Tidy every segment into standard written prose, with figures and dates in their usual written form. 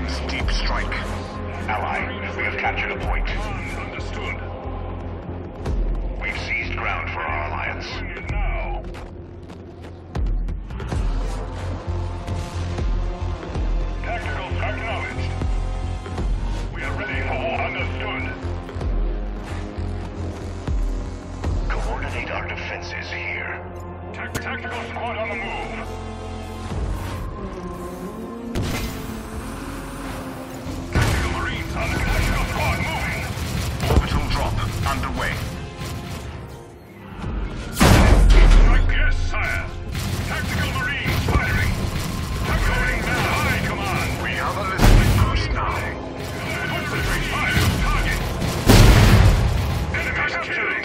Abrams deep strike. Ally, we have captured a point. Understood. We've seized ground for our alliance. Now. Tactical acknowledged. We are ready for war. Understood. Coordinate our defenses here. Tactical squad on the move. Tactical Marines on the tactical squad moving. Orbital drop underway. Strike, yes, sire. Tactical Marines firing. Going now. High command. We have a listening post now. Concentrate fire. Target. Enemy killing.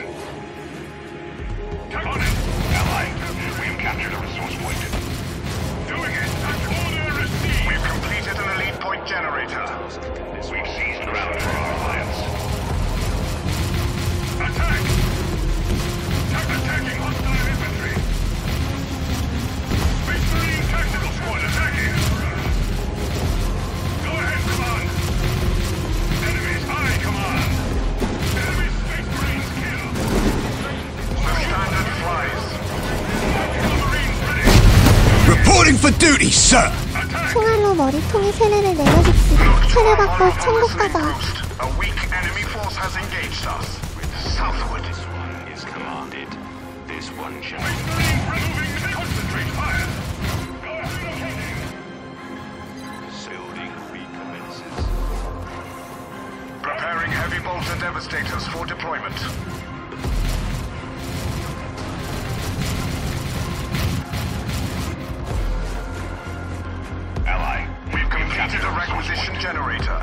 On it. Ally, we've captured a resource point. Doing it. Order received. We've completed an elite point generator. We've seized ground for our alliance. Attack! Attacking hostile infantry. Space Marine tactical squad attacking. Go ahead, command. Enemies high, command. Enemy Space Marines killed. The standard flies. Tactical Marines ready. Reporting for duty, sir! Attack! 총알로 머리통에 세례를 내려줍시다. 세례받고 천국 가자. A weak enemy force has engaged us. Southward. This one is commanded. This one shall. Space Marines removing. Concentrate fire. Go ahead, Building recommences. Preparing heavy bolter devastators for deployment. Ally, We've completed a requisition generator.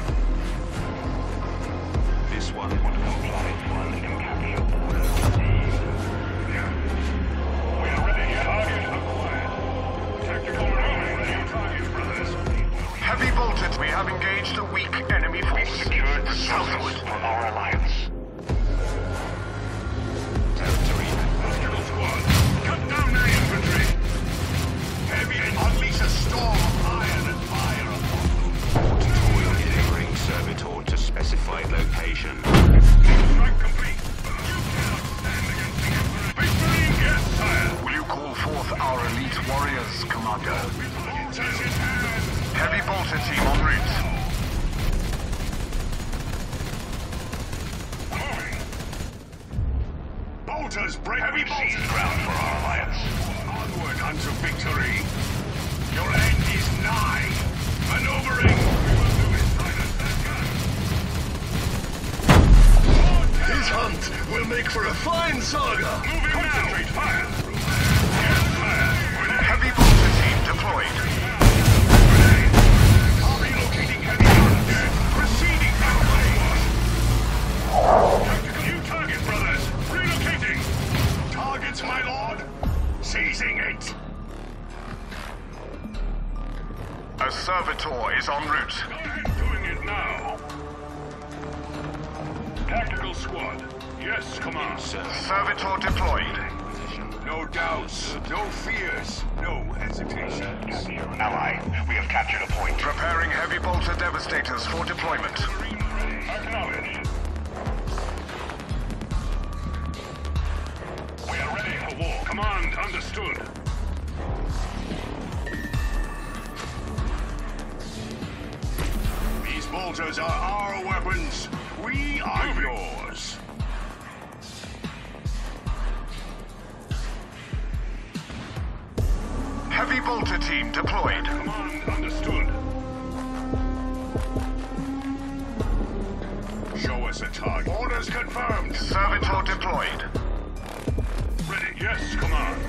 This one would comply. One can capture order. we are ready. Target acquired. Tactical Marines, new target, brothers. Heavy bolted. We have engaged a weak enemy We've force. secured the Southward. southward for our alliance. Territory. Tactical squad, cut down their infantry. Heavy and unleash a storm of iron and fire upon them. Toil delivering servitor to specified location. Strike complete. You cannot stand against the Emperor. Space Marine, yes, sire. Will you call forth our elite warriors, Commander? Touch his hand. Heavy bolter team en route. Moving. Bolters break. Heavy seized ground for our alliance. Onward unto victory. Your end is nigh. Maneuvering. We will do it, silence that gun. His hunt will make for a fine saga. Moving. Concentrate fire. Yes, sire. Heavy bolter team deployed. Relocating heavy guns. Proceeding that way. Tactical new target, brothers. Relocating. Targets, my lord. Seizing it. A servitor is en route. Go ahead, doing it now. Tactical squad. Yes, command. Servitor deployed. No doubts, no fears, no hesitations. Ally, we have captured a point. Preparing heavy bolter devastators for deployment. Acknowledged. We are ready for war. Command understood. These bolters are our weapons. We are yours. Heavy bolter team deployed. Command understood. Show us a target. Orders confirmed. Servitor deployed. Ready. Yes, command.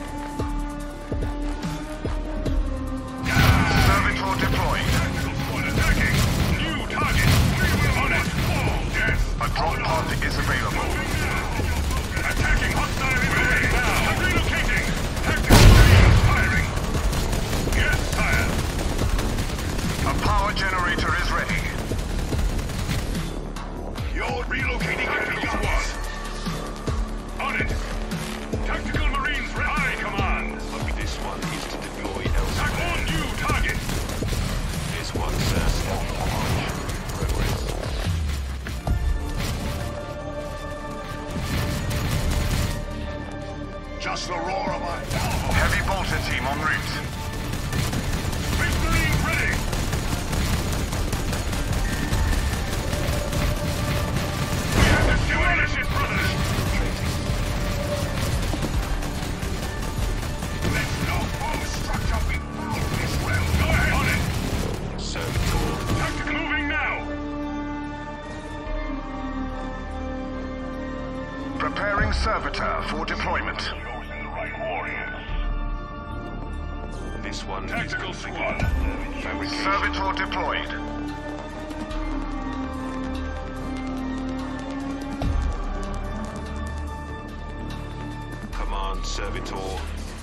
Servitor deployed. Tactical squad attacking. New target. On it. Death. A drop pod is available. Attacking hostile infantry now. Relocating. Tactical Marines firing. Yes, sire. A power generator is ready. You're relocating heavy guns. On it. Tactical Marines ready. En route. Space Marines ready! We have to demolish it, brothers! Let's no foe structure be found this well. Go ahead! On it! Servitor. Tactical moving now! Preparing Servitor for deployment. Chosen the right warriors. This one Tactical is squad. fabrication. Servitor deployed. Command Servitor.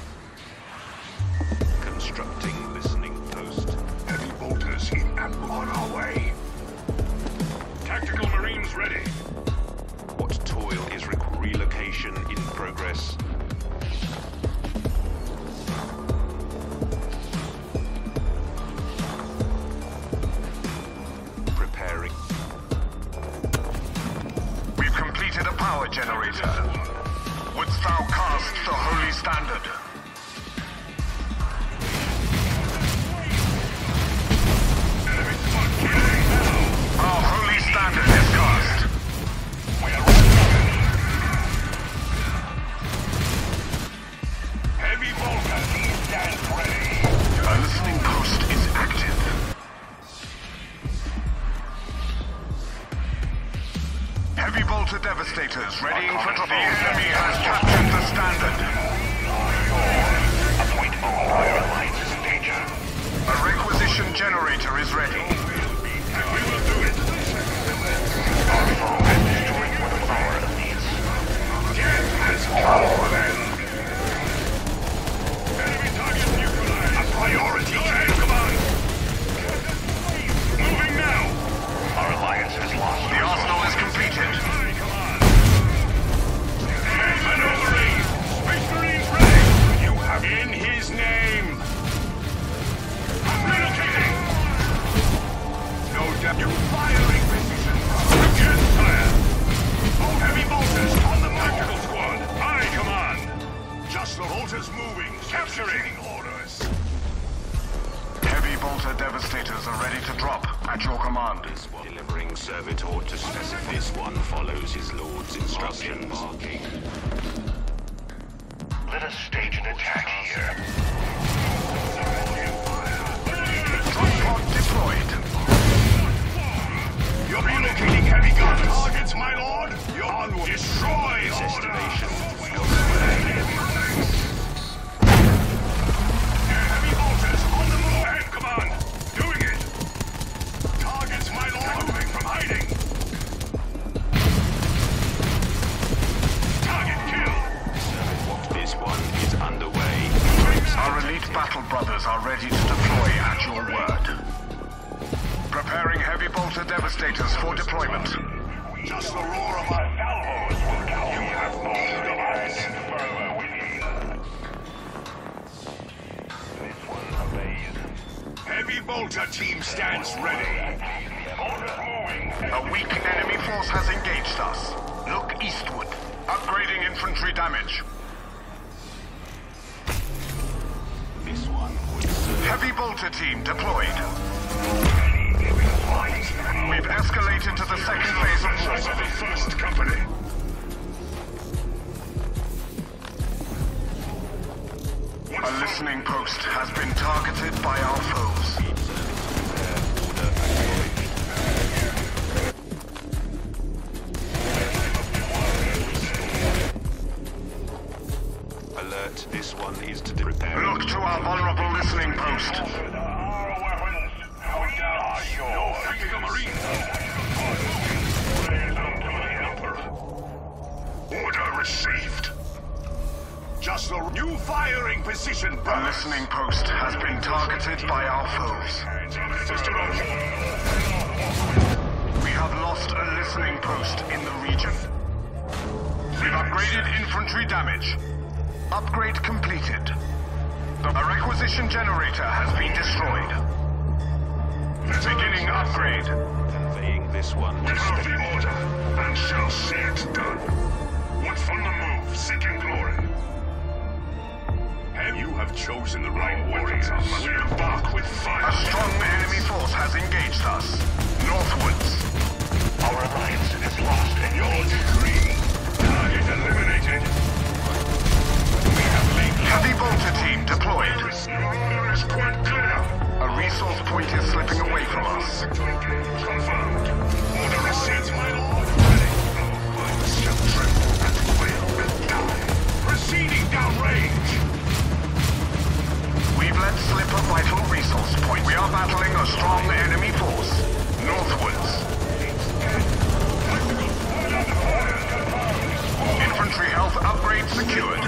Constructing listening post. Heavy bolters in and on our way. Tactical Marines ready. What toil is relocation in progress? Preparing. We've completed a power generator. Wouldst thou cast the holy standard? Enemy squad killing now. Our holy standard is cast. We're running. Heavy bolter stands ready. A listening post is active. Heavy bolter devastators readying for trouble. The enemy has captured the standard. A point for our alliance is in danger. A requisition generator is ready. We will do it. Our foe has destroyed one of our enemies. Death has come for them. Enemy target neutralized. A priority. Go ahead, come on. Moving now. Our alliance has lost. The arsenal is completed. Aye, come on. Maneuvering. Space Marines ready. You have in his name. Relocating. No doubt. You firing position. Again, fire. Both heavy bolters on the tactical squad. Aye, come on. Just the bolters moving. Capturing orders. Heavy bolter devastators are ready to drop at your command. This one delivering Servitor to specify. This one follows his lord's instructions. Marking. Let us stage an attack here. Drop pod deployed. You're relocating heavy guns. Targets, my lord. You're onward. Destroy His estimation. Heavy bolters on the move. And command. Doing it. Targets, my lord. Moving from hiding. Target kill. This one is underway. Our elite battle brothers are ready to deploy at your word. Preparing heavy bolter devastators for deployment. Just the roar of our salvos will count. You have no device. Further with you. This one obeys. Heavy bolter team stands ready. Bolters moving. A weak enemy force has engaged us. Look eastward. Upgrading infantry damage. This one would serve. Heavy bolter team deployed. We've escalated to the second phase of Of war. the first company. A listening post has been targeted by our foes. Alert, this one is to prepare. Look to our vulnerable listening post. Our weapons. How down are yours? Tactical Marines. Order received. Just the new firing position, A brothers. listening post has been targeted by our foes. We have lost a listening post in the region. We've upgraded infantry damage. Upgrade completed. A requisition generator has been destroyed. Beginning upgrade. Conveying this one We to have spec. the order and shall see it done. What's on the move? Seeking glory. Heavy You have chosen the right warriors. We embark with fire. A strong enemy force has engaged us. Northwards. Our alliance is lost in your decree. Target eliminated. We have laid Heavy bolter team deployed. your order is quite clear. A resource point is slipping away from us. Confirmed. Order received, my lord. Ready. Our foes shall tremble and wail and die. Proceeding downrange. We've let slip a vital resource point. We are battling a strong enemy force. Northwards. Infantry health upgrade secured.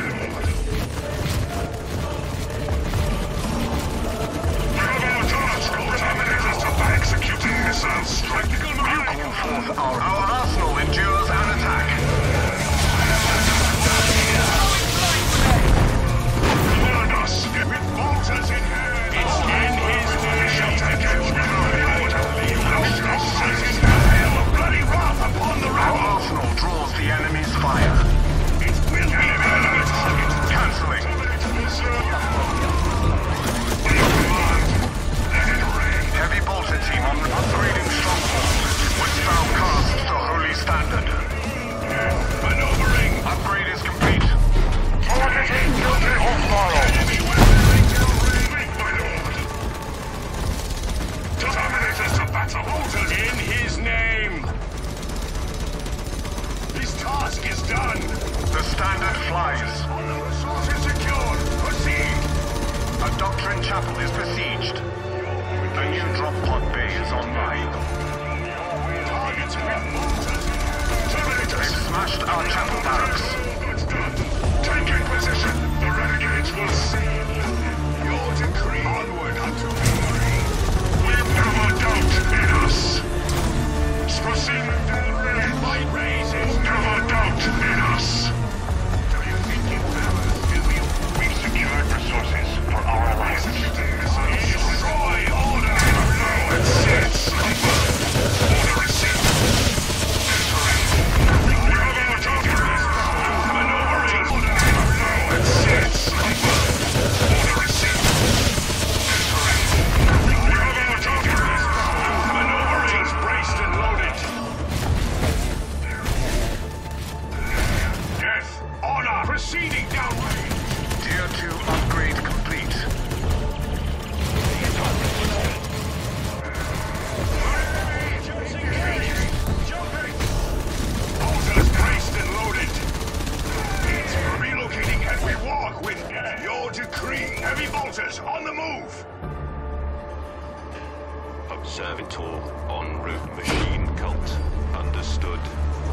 Executing missiles. Tactical marine. You call forth our arsenal endures an attack. Learn us with bolters in hand. It's in his name. We shall take it. A bloody wrath upon the Our rebel. arsenal draws the enemy's fire. It will be enemy target. Cancelling. Heavy bolter team on upgrading stronghold. Wouldst thou cast the holy standard? Maneuvering. Upgrade is complete. Targeting guilty hostile. Terminators to battle. Bolters in his name. His task is done. The standard flies. On the resources secured. Proceed. A doctrine chapel is besieged. A new drop pod bay is online. Targets with bolters. Terminators. They've smashed our chapel barracks. It's done. Taking position. The renegades will see. Your decree. Onward unto glory. We've never doubt in us. Proceed. Light raises. Never doubt in us. Do you think you have us? We've secured resources for our alliance. Destroy order. It sits. Order received. We have our target. Maneuvering. It sits. Order received. We have our target. Maneuvering. Braced and loaded. Death. Honor. Proceeding downrange. Tier 2 upgrade complete. Bolters braced and loaded. It's relocating as we walk with your decree. Heavy bolters on the move. Observator en route machine cult. Understood.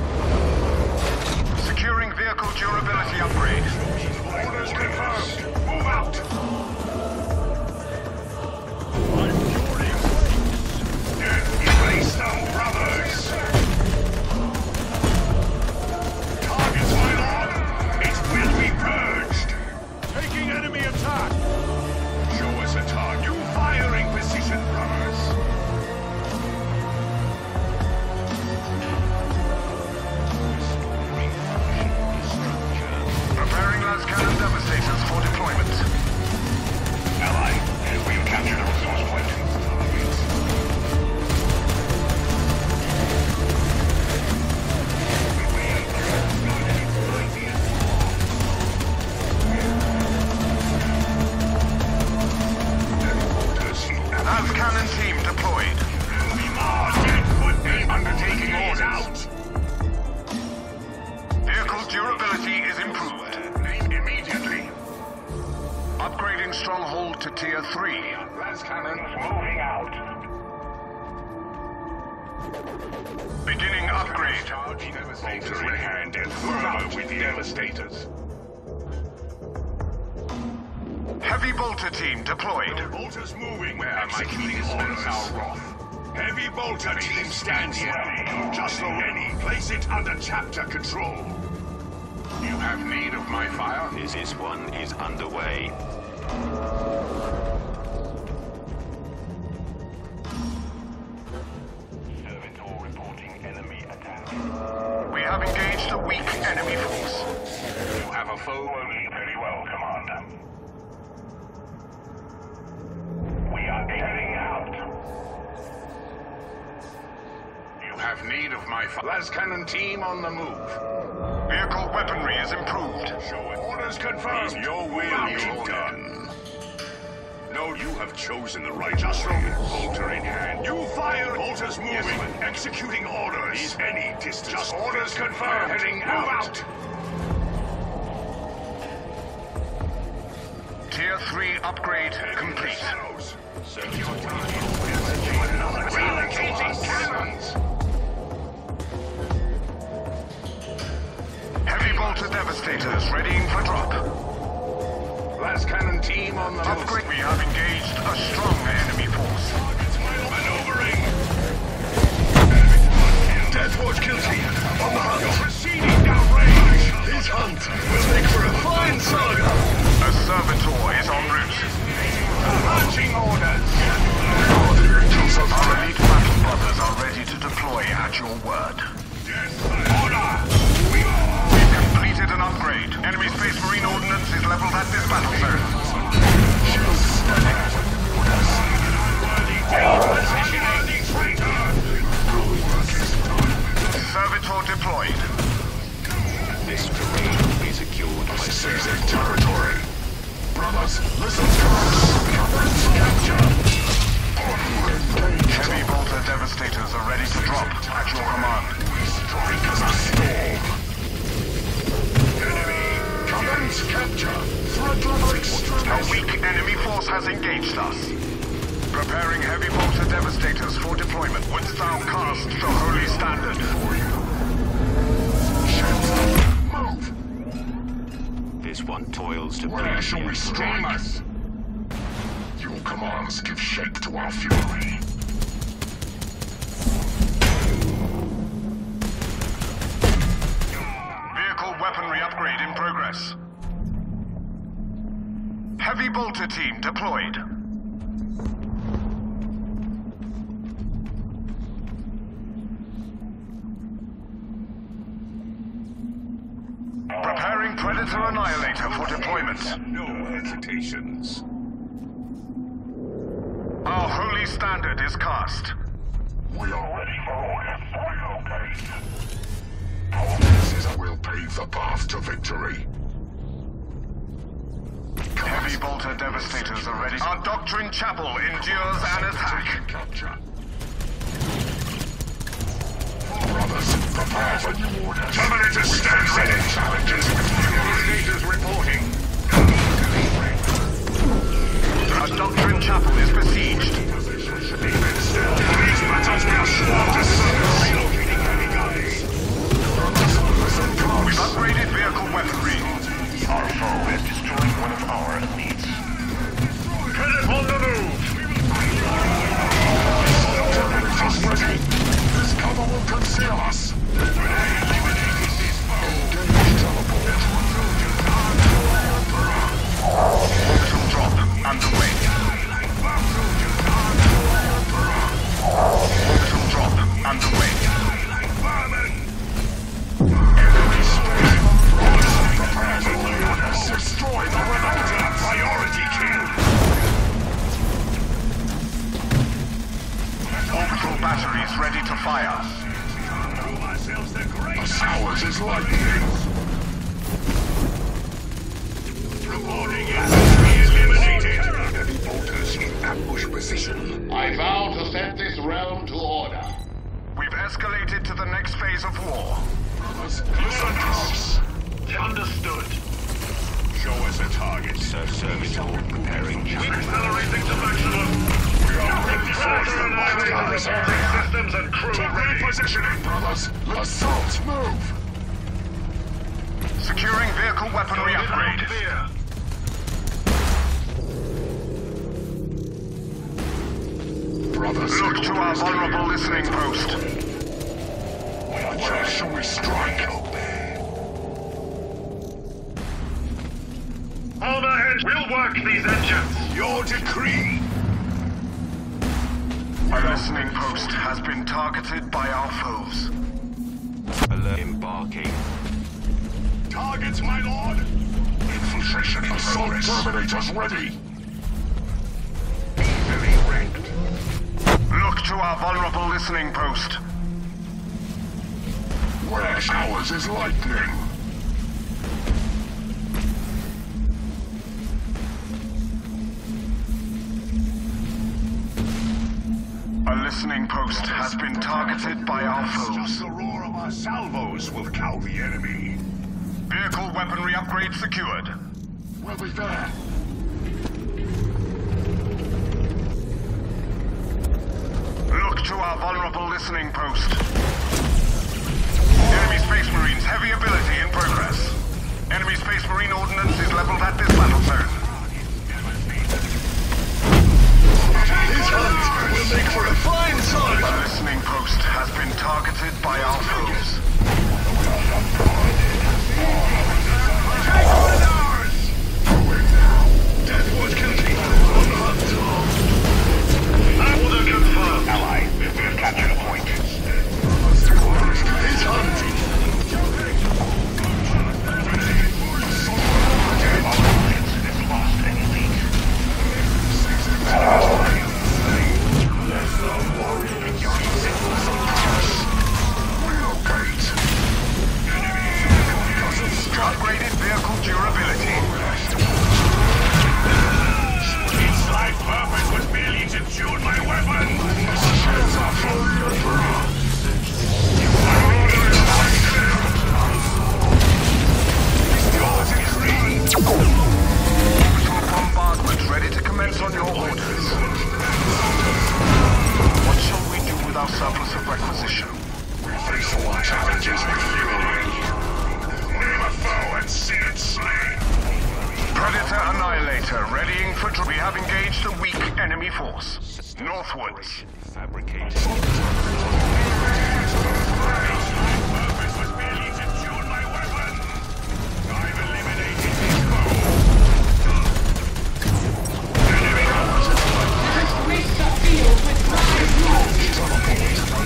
Securing vehicle durability upgrade. Orders confirmed. Move out. Erase them, brothers. Targets, my lord. It will be purged. Taking enemy attack. Show us a target. New firing position, brothers. Preparing Lascannon devastators for deployment. Ally, we've captured a resource point. Lascannon team deployed. Undertaking orders. Vehicle durability is improved. Immediately. Upgrading stronghold to tier 3. Lascannons moving out. Beginning upgrade. Bolter in hand and further with the devastators. Heavy bolter team deployed. Bolters moving. Where am I keeping orders? Our wrath. Heavy bolter team stand here. Just so any. Place it under chapter control. You have need of my fire? This one is underway. Servitor reporting enemy attack. We have engaged a weak enemy force. You have a foe? Very well, Commander. have need of my las cannon team on the move. Vehicle weaponry is improved. Show it. Orders confirmed. Your will be done. No, you have chosen the right way. Bolter in hand. You fire. Bolter's moving. Yes, executing orders. Is any distance. Just orders confirmed. Heading out. Tier 3 upgrade complete. Relocating cannons. Heavy bolter devastators readying for drop. Las cannon team on the Upgrade. We have engaged a strong enemy force. Maneuvering. Deathwatch kill team on the hunt. Proceeding downrange. This hunt will make for a fine saga. A servitor is en route. Marching orders. Our elite battle brothers are ready to deploy at your word. Order. We've completed an upgrade. Enemy Space Marine ordnance is leveled at this battle zone. Servitor deployed. This terrain will be secured by Seizing territory. Brothers, listen to us. Capture. Heavy bolter devastators are ready to drop at your command. Strike as a storm. Enemy. Commence capture. Threat level A extremist. weak enemy force has engaged us. Preparing heavy bolter devastators for deployment. Wouldst thou cast the holy standard? Move. This one toils to Where shall we strike? us. Your commands give shape to our fury. Vehicle weaponry upgrade in progress. Heavy bolter team deployed. Preparing Predator Annihilator for deployment. No hesitations. Our holy standard is cast. We are ready for order. Our forces will pave the path to victory. Heavy bolter devastators are ready. Our Doctrine Chapel endures an attack. Capture. Brothers, prepare for new orders. Terminator stand ready. Challenges with fury. Status reporting. Our Doctrine Chapel is besieged. Even still, these battles we are sworn to serve. Relocating heavy guns. We've upgraded vehicle weaponry. Our foe has destroyed one of our elites. Headed on the move. Just ready. This cover will conceal us. Orbital drop underway. Orbital drop underway. Destroy the Renata. Priority kill. Orbital batteries ready to fire. Prove ourselves the great. Ours is lightning. Reporting enemy eliminated. Heavy bolters in ambush position. I vow to set this realm to order. We've escalated to the next phase of war. Brothers, listen to us. Understood. Show us a target. Servitor preparing channel. Accelerating to maximum. We are ready for the systems and crew ready. Positioning, brothers. Assault, move. Securing vehicle weaponry upgrade. Brothers, Look to our vulnerable listening post. where shall we strike? Overhead, we'll work these engines. Your decree. Our listening post has been targeted by our foes. Alert embarking. Targets, my lord. Infiltration in assault terminators ready. Very ranked. Look to our vulnerable listening post. Where ours is lightning. A listening post has been targeted by our Just foes. the roar of our salvos will cow the enemy. Vehicle weaponry upgrade secured. We'll be there. Look to our vulnerable listening post. Enemy Space Marines heavy ability in progress. Enemy Space Marine ordnance is leveled at this battle zone. His hunt will make for a fine sight. A listening post has been targeted by our foes. Deathwatch County on hunt. Order confirmed. Ally, we have captured a point. His hunt. Upgraded vehicle durability. Its life purpose was merely to tune my weapon. Bombardment ready to commence on your orders. What shall we do with our surplus of requisition? Face all challenges with fury. Name a foe and see it slain. Predator Annihilator readying for... We have engaged a weak enemy force. Northwards. Fabricated. Its life purpose was merely to tune my weapon. I've eliminated his foe. Enemy Reach the field with live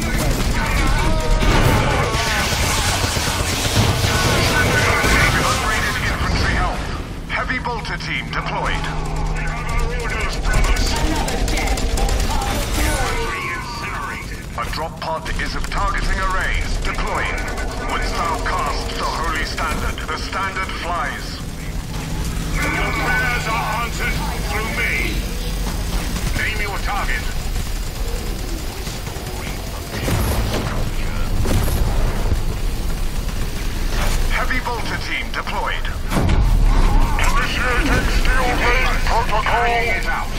Upgraded infantry help. Heavy bolter team deployed. orders, brothers. incinerated. A drop pod is of targeting arrays deployed. Wouldst thou cast the holy standard? The standard flies. Your prayers are answered through me. Name your target. Heavy bolter team deployed. Initiating steel blade protocol. Carrying it out.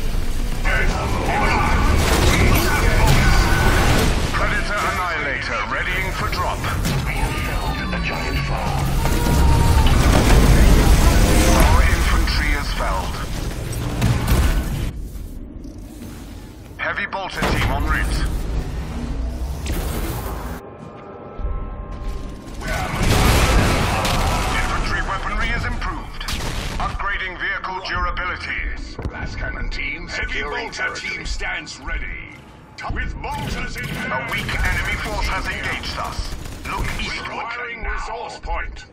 Predator Annihilator readying for drop. A giant foe. Our infantry is felled. Heavy bolter team en route. Infantry weaponry is improved. Upgrading vehicle durability. Blast cannon team, securing territory. Team stands ready. With bolters in A weak enemy force has engaged us. Look eastward. Requiring resource point.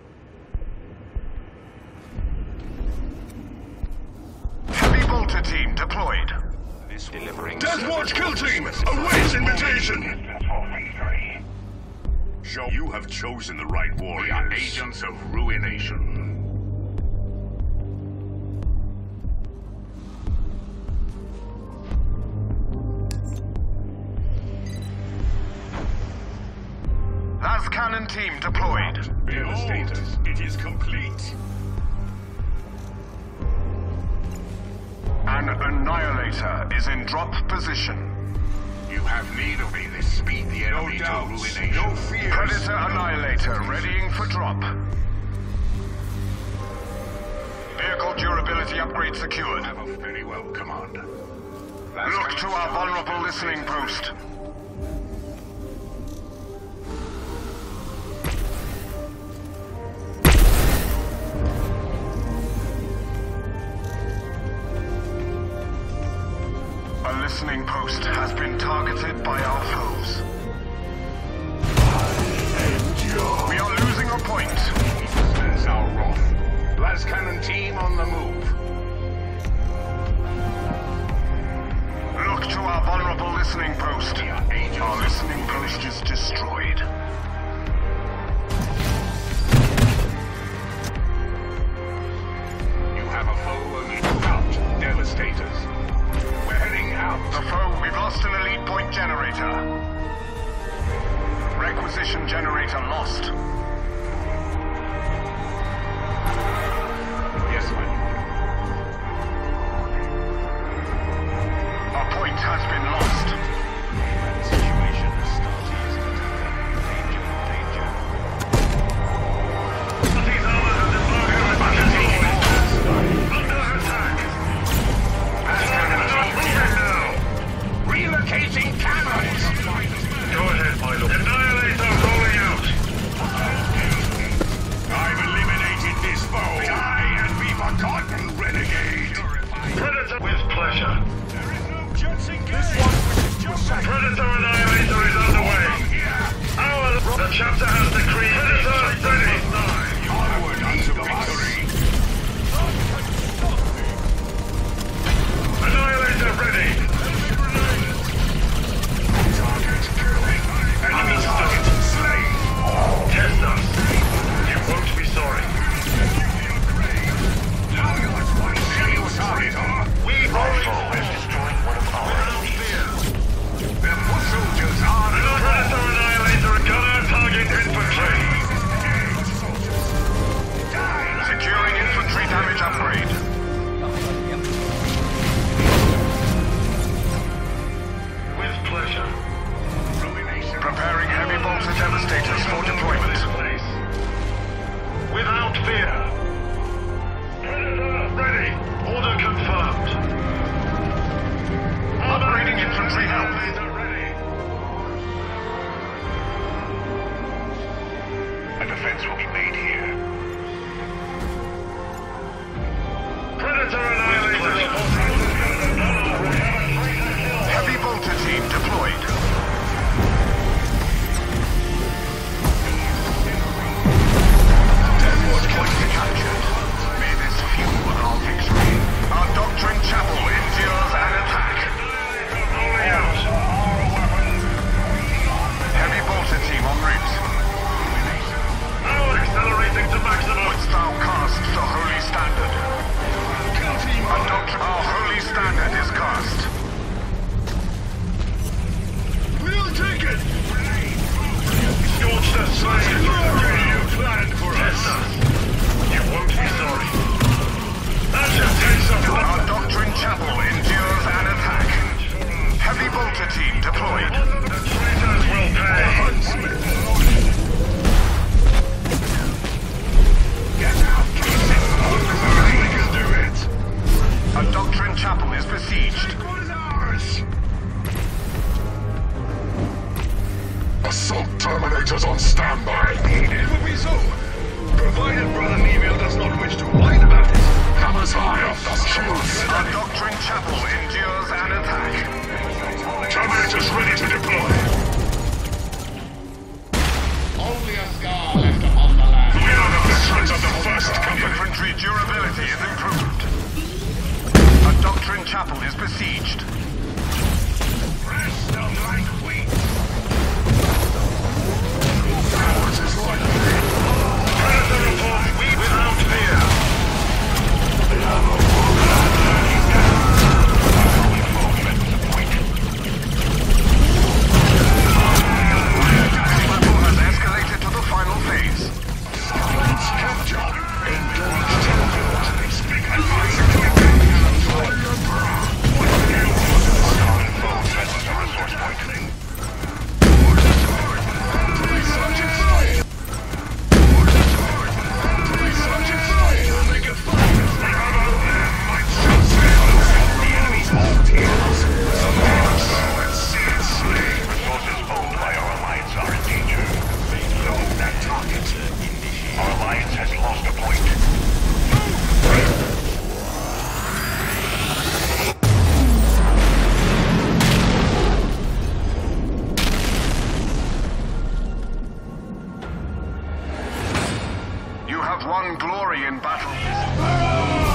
Heavy bolter team deployed. This delivering. Deathwatch Kill Team awaits invitation. Show you have chosen the right warriors. We are agents of ruination. Las Cannon team deployed. Bear status. It is complete. An Annihilator is in drop position. You have need of me. This speed the enemy to ruination. No fears. Predator Annihilator readying for drop. Vehicle durability upgrade secured. Very well, Commander. Look to our vulnerable listening post. A listening post has been targeted by our foes. We are losing a point. Sense our wrath. Blast cannon team on the move. Look to our vulnerable listening post. We are agents Our of listening post is destroyed. Predator with pleasure. There is no Jensen Predator Annihilator is underway. The chapter has decreed Predator ready. Onward unto victory. Annihilator ready. Target killing. Enemy target slain. Test us. You won't be sorry. We rifle is destroying one of ours. Their foot soldiers are the Predator Annihilator gunner target infantry. Securing infantry damage upgrade. With pleasure. Preparing heavy bolter devastators for deployment. Without fear. Predator ready. Order confirmed. Upgrading infantry help. A defense will be made here. Predator Annihilator. Heavy bolter team deployed. Deadwood point captured. May this fuel our victory. Our doctrine chapel endures an attack. Only out. Heavy bolter team en route. Now accelerating to maximum. Wouldst thou cast the holy standard? Our holy standard is cast. We'll take it. Scorched us, slain. You planned for us. You won't be sorry. That just takes up. Our doctrine chapel endures an attack. Heavy bolter team deployed. The traitors will pay. Get out. We can do it. A doctrine chapel is besieged. What is ours? Assault Terminators on standby. It will be so. Provided Brother Neville does not wish to whine about it. Hammers high off the shields. Our doctrine chapel endures an attack. Terminators ready to deploy. Only a scar left upon the land. We are the veterans of the first company. Infantry durability is improved. A doctrine chapel is besieged. Press them like wheat. Predator report. We without fear. Battle has escalated to the final phase. Our alliance has lost a point. You have won glory in battle.